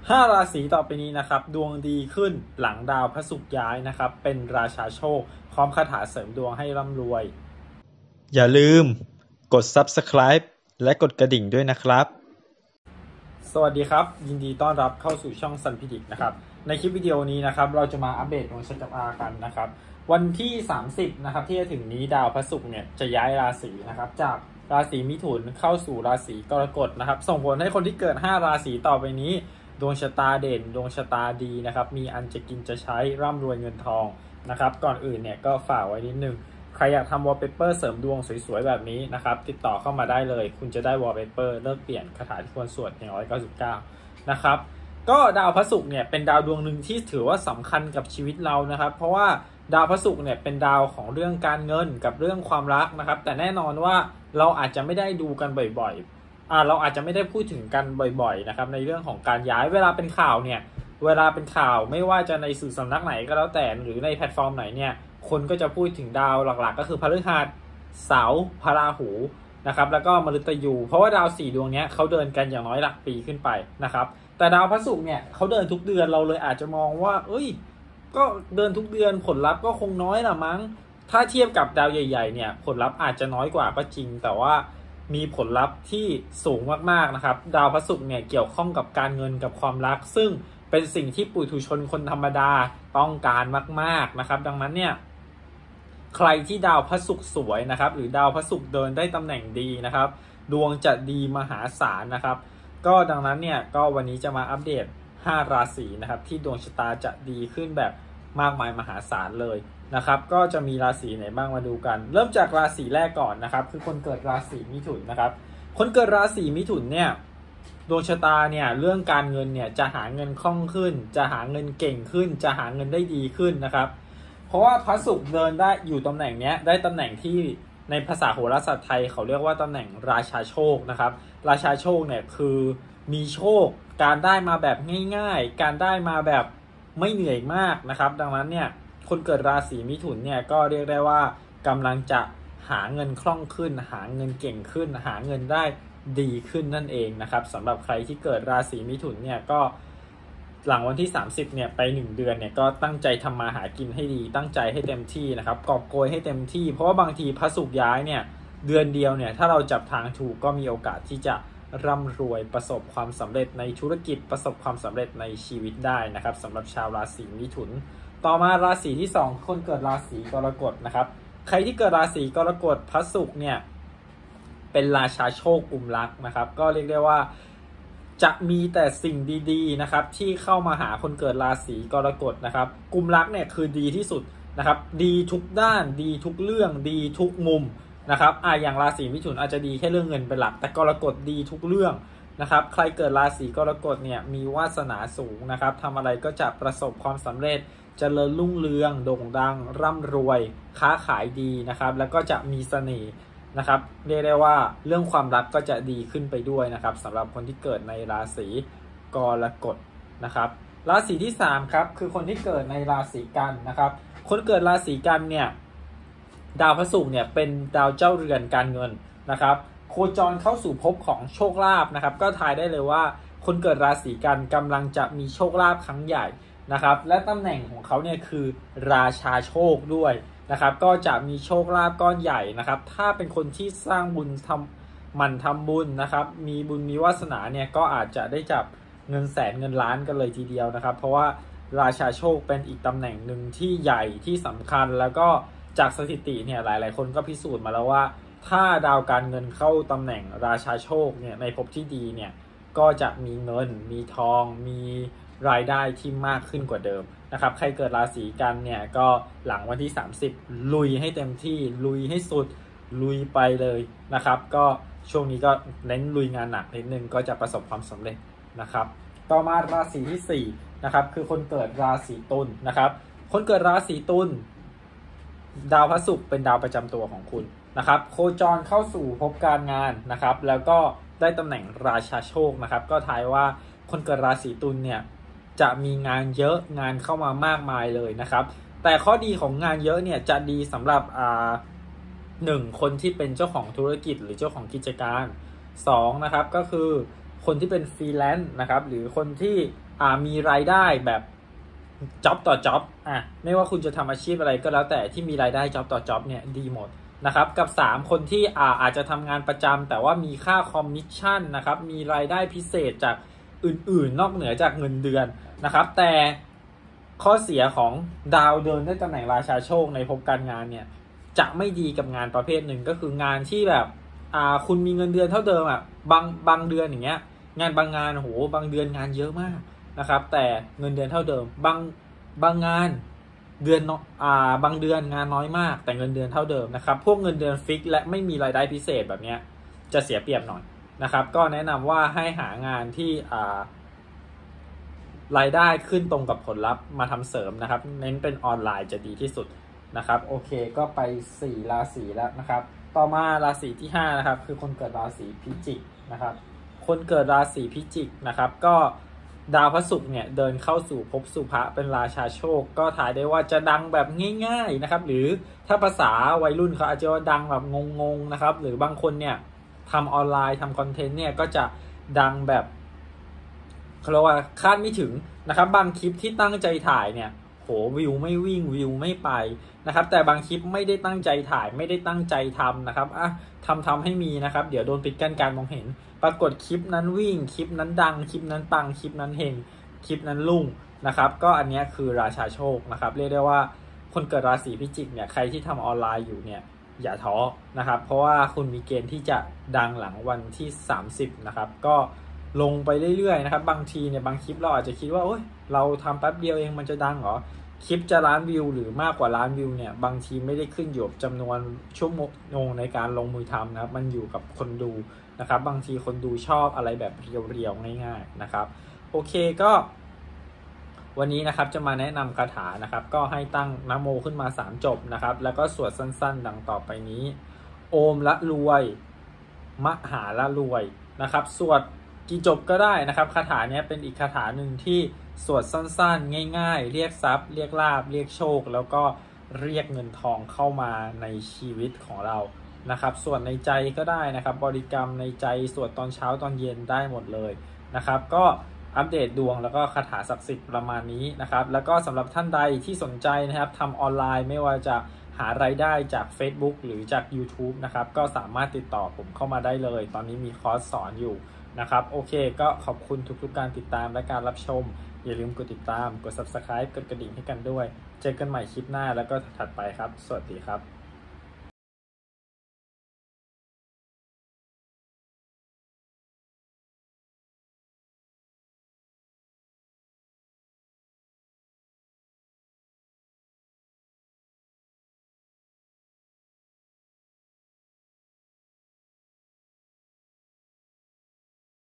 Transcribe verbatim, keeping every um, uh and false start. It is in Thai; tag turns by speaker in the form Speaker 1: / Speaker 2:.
Speaker 1: ห้าราศีต่อไปนี้นะครับดวงดีขึ้นหลังดาวพฤหัสย้ายนะครับเป็นราชาโชคพร้อมคาถาเสริมดวงให้ร่ำรวย
Speaker 2: อย่าลืมกด ซับสไครบ์ และกดกระดิ่งด้วยนะครับ
Speaker 1: สวัสดีครับยินดีต้อนรับเข้าสู่ช่องซันพิดิกนะครับในคลิปวิดีโอนี้นะครับเราจะมาอัปเดตดวงชะตากันนะครับวันที่สามสิบนะครับที่จะถึงนี้ดาวพฤหัสเนี่ยจะย้ายราศีนะครับจากราศีมิถุนเข้าสู่ราศีกรกฎนะครับส่งผลให้คนที่เกิดห้าราศีต่อไปนี้ดวงชะตาเด่นดวงชะตาดีนะครับมีอันจะกินจะใช้ร่ำรวยเงินทองนะครับก่อนอื่นเนี่ยก็ฝากไว้นิดนึงใครอยากทำวอลเปเปอร์เสริมดวงสวยๆแบบนี้นะครับติดต่อเข้ามาได้เลยคุณจะได้วอลเปเปอร์เลิกเปลี่ยนคาถาที่ควรสวดหนึ่งร้อยเก้าสิบเก้านะครับก็ดาวพฤหัสเนี่ยเป็นดาวดวงหนึ่งที่ถือว่าสำคัญกับชีวิตเรานะครับเพราะว่าดาวพฤหัสเนี่ยเป็นดาวของเรื่องการเงินกับเรื่องความรักนะครับแต่แน่นอนว่าเราอาจจะไม่ได้ดูกันบ่อยๆอ่าเราอาจจะไม่ได้พูดถึงกันบ่อยๆนะครับในเรื่องของการย้ายเวลาเป็นข่าวเนี่ยเวลาเป็นข่าวไม่ว่าจะในสื่อสำนักไหนก็แล้วแต่หรือในแพลตฟอร์มไหนเนี่ยคนก็จะพูดถึงดาวหลักๆก็คือพฤหัสเสาร์พระราหูนะครับแล้วก็มฤตยูเพราะว่าดาวสี่ดวงนี้เขาเดินกันอย่างน้อยหลักปีขึ้นไปนะครับแต่ดาวพฤหัสเนี่ยเขาเดินทุกเดือนเราเลยอาจจะมองว่าเอ้ยก็เดินทุกเดือนผลลัพธ์ก็คงน้อยละมั้งถ้าเทียบกับดาวใหญ่ๆเนี่ยผลลัพธ์อาจจะน้อยกว่าก็จริงแต่ว่ามีผลลัพธ์ที่สูงมากๆนะครับดาวพฤหัสเนี่ยเกี่ยวข้องกับการเงินกับความรักซึ่งเป็นสิ่งที่ปุถุชนคนธรรมดาต้องการมากๆนะครับดังนั้นเนี่ยใครที่ดาวพฤหัสสวยนะครับหรือดาวพฤหัสเดินได้ตำแหน่งดีนะครับดวงจะดีมหาศาลนะครับก็ดังนั้นเนี่ยก็วันนี้จะมาอัปเดตห้าราศีนะครับที่ดวงชะตาจะดีขึ้นแบบมากมายมหาศาลเลยนะครับก็จะมีราศีไหนบ้างมาดูกันเริ่มจากราศีแรกก่อนนะครับคือคนเกิดราศีมิถุนนะครับคนเกิดราศีมิถุนเนี่ยดวงชะตาเนี่ยเรื่องการเงินเนี่ยจะหาเงินคล่องขึ้นจะหาเงินเก่งขึ้นจะหาเงินได้ดีขึ้นนะครับเพราะว่าพระศุกร์เดินได้อยู่ตำแหน่งนี้ได้ตำแหน่งที่ในภาษาโหราศาสตร์ไทยเขาเรียกว่าตำแหน่งราชาโชคนะครับราชาโชคเนี่ยคือมีโชคการได้มาแบบง่ายๆการได้มาแบบไม่เหนื่อยมากนะครับดังนั้นเนี่ยคนเกิดราศีมิถุนเนี่ยก็เรียกได้ว่ากำลังจะหาเงินคล่องขึ้นหาเงินเก่งขึ้นหาเงินได้ดีขึ้นนั่นเองนะครับสำหรับใครที่เกิดราศีมิถุนเนี่ยก็หลังวันที่สามสิบเนี่ยไปหนึ่งเดือนเนี่ยก็ตั้งใจทำมาหากินให้ดีตั้งใจให้เต็มที่นะครับกอบโกยให้เต็มที่เพราะว่าบางทีพระศุกร์ย้ายเนี่ยเดือนเดียวเนี่ยถ้าเราจับทางถูกก็มีโอกาสที่จะร่ำรวยประสบความสำเร็จในธุรกิจประสบความสำเร็จในชีวิตได้นะครับสำหรับชาวราศีมิถุนต่อมาราศีที่สองคนเกิดราศีกรกฎนะครับใครที่เกิดราศีกรกฎพระศุกร์เนี่ยเป็นราชาโชคกุมรักนะครับก็เรียกได้ว่าจะมีแต่สิ่งดีๆนะครับที่เข้ามาหาคนเกิดราศีกรกฎนะครับกุมรักเนี่ยคือดีที่สุดนะครับดีทุกด้านดีทุกเรื่องดีทุกมุมนะครับอ่ะอย่างราศีมิถุนอาจจะดีแค่เรื่องเงินเป็นหลักแต่กรกฎดีทุกเรื่องนะครับใครเกิดราศีกรกฎเนี่ยมีวาสนาสูงนะครับทำอะไรก็จะประสบความสำเร็จเจริญรุ่งเรืองโด่งดังร่ำรวยค้าขายดีนะครับแล้วก็จะมีเสน่ห์นะครับเรียกได้ว่าเรื่องความรักก็จะดีขึ้นไปด้วยนะครับสำหรับคนที่เกิดในราศีกรกฎนะครับราศีที่สามครับคือคนที่เกิดในราศีกันนะครับคนเกิดราศีกันเนี่ยดาวพฤหัสเนี่ยเป็นดาวเจ้าเรือนการเงินนะครับโคจรเข้าสู่ภพของโชคลาภนะครับก็ทายได้เลยว่าคนเกิดราศีกันกำลังจะมีโชคลาภครั้งใหญ่นะครับและตำแหน่งของเขาเนี่ยคือราชาโชคด้วยนะครับก็จะมีโชคลาภก้อนใหญ่นะครับถ้าเป็นคนที่สร้างบุญทำมันทำบุญนะครับมีบุญมีวาสนาเนี่ยก็อาจจะได้จับเงินแสนเงินล้านกันเลยทีเดียวนะครับเพราะว่าราชาโชคเป็นอีกตำแหน่งหนึ่งที่ใหญ่ที่สำคัญแล้วก็จากสถิติเนี่ยหลายๆคนก็พิสูจน์มาแล้วว่าถ้าดาวการเงินเข้าตำแหน่งราชาโชคเนี่ยในภพที่ดีเนี่ยก็จะมีเงินมีทองมีรายได้ที่มากขึ้นกว่าเดิมนะครับใครเกิดราศีกันเนี่ยก็หลังวันที่สามสิบลุยให้เต็มที่ลุยให้สุดลุยไปเลยนะครับก็ช่วงนี้ก็เน้นลุยงานหนักนิดนึงก็จะประสบความสำเร็จนะครับต่อมาราศีที่สี่นะครับคือคนเกิดราศีตุลนะครับคนเกิดราศีตุลดาวพฤหัสเป็นดาวประจำตัวของคุณนะครับโคจรเข้าสู่ภพการงานนะครับแล้วก็ได้ตำแหน่งราชาโชคนะครับก็ทายว่าคนเกิดราศีตุลเนี่ยจะมีงานเยอะงานเข้ามามากมายเลยนะครับแต่ข้อดีของงานเยอะเนี่ยจะดีสำหรับอ่าหนึ่งคนที่เป็นเจ้าของธุรกิจหรือเจ้าของกิจการสองนะครับก็คือคนที่เป็นฟรีแลนซ์นะครับหรือคนที่อ่ามีรายได้แบบจ็อบต่อจ็อบอ่ะไม่ว่าคุณจะทำอาชีพอะไรก็แล้วแต่ที่มีรายได้จ็อบต่อจ็อบเนี่ยดีหมดนะครับกับสามคนที่อ่าอาจจะทำงานประจำแต่ว่ามีค่าคอมมิชชั่นนะครับมีรายได้พิเศษจากอื่นๆนอกเหนือจากเงินเดือนนะครับแต่ข้อเสียของดาวเดินด้วยตำแหน่งราชาโชคในภพการงานเนี่ยจะไม่ดีกับงานประเภทหนึ่งก็คืองานที่แบบอ่าคุณมีเงินเดือนเท่าเดิมอ่ะบางบางเดือนอย่างเงี้ยงานบางงานโหบางเดือนงานเยอะมากนะครับแต่เงินเดือนเท่าเดิมบางบางงานเดือนอ่าบางเดือนงานน้อยมากแต่เงินเดือนเท่าเดิมนะครับพวกเงินเดือนฟิกและไม่มีรายได้พิเศษแบบเนี้ยจะเสียเปรียบหน่อยนะครับก็แนะนำว่าให้หางานที่อ่ารายได้ขึ้นตรงกับผลลัพธ์มาทำเสริมนะครับเน้นเป็นออนไลน์จะดีที่สุดนะครับโอเคก็ไปสี่ราศีแล้วนะครับต่อมาราศีที่ห้านะครับคือคนเกิดราศีพิจิกนะครับคนเกิดราศีพิจิกนะครับก็ดาวพฤหัสเนี่ยเดินเข้าสู่ภพสุภะเป็นราชาโชคก็ถ่ายได้ว่าจะดังแบบง่ายๆนะครับหรือถ้าภาษาวัยรุ่นเขาอาจจะว่าดังแบบงงๆนะครับหรือบางคนเนี่ยทำออนไลน์ทำคอนเทนต์เนี่ยก็จะดังแบบเขาเรียกว่าคาดไม่ถึงนะครับบางคลิปที่ตั้งใจถ่ายเนี่ยโหวิวไม่วิ่งวิวไม่ไปนะครับแต่บางคลิปไม่ได้ตั้งใจถ่ายไม่ได้ตั้งใจทำนะครับอ่ะทำทำให้มีนะครับเดี๋ยวโดนปิดกั้นการมองเห็นปรากฏคลิปนั้นวิ่งคลิปนั้นดังคลิปนั้นปังคลิปนั้นเฮงคลิปนั้นรุ่งนะครับก็อันนี้คือราชาโชคนะครับเรียกได้ว่าคนเกิดราศีพิจิกเนี่ยใครที่ทำออนไลน์อยู่เนี่ยอย่าท้อนะครับเพราะว่าคุณมีเกณฑ์ที่จะดังหลังวันที่สามสิบนะครับก็ลงไปเรื่อยๆนะครับบางทีเนี่ยบางคลิปเราอาจจะคิดว่าโอ๊ยเราทำแป๊บเดียวเองมันจะดังเหรอคลิปจะล้านวิวหรือมากกว่าล้านวิวเนี่ยบางทีไม่ได้ขึ้นอยู่กับจำนวนชั่วโมงในการลงมือทำนะครับมันอยู่กับคนดูนะครับบางทีคนดูชอบอะไรแบบเรียวๆง่ายๆนะครับโอเคก็วันนี้นะครับจะมาแนะนำคาถานะครับก็ให้ตั้งนะโมขึ้นมาสามจบนะครับแล้วก็สวดสั้นๆดังต่อไปนี้โอมละรวยมหาละรวยนะครับสวดกี่จบก็ได้นะครับคาถานี้เป็นอีกคาถาหนึ่งที่สวดสั้นๆง่ายๆเรียกทรัพย์เรียกลาภเรียกโชคแล้วก็เรียกเงินทองเข้ามาในชีวิตของเรานะครับสวดในใจก็ได้นะครับบริกรรมในใจสวดตอนเช้าตอนเย็นได้หมดเลยนะครับก็อัปเดตดวงแล้วก็คาถาศักดิ์สิทธิ์ประมาณนี้นะครับแล้วก็สำหรับท่านใดที่สนใจนะครับทำออนไลน์ไม่ว่าจะหารายได้จาก Facebook หรือจาก YouTube นะครับก็สามารถติดต่อผมเข้ามาได้เลยตอนนี้มีคอร์สสอนอยู่นะครับโอเคก็ขอบคุณทุกๆการติดตามและการรับชมอย่าลืมกดติดตามกด Subscribe กดกระดิ่งให้กันด้วยเจอกันใหม่คลิปหน้าแล้วก็ถัดไปครับสวัสดีครับ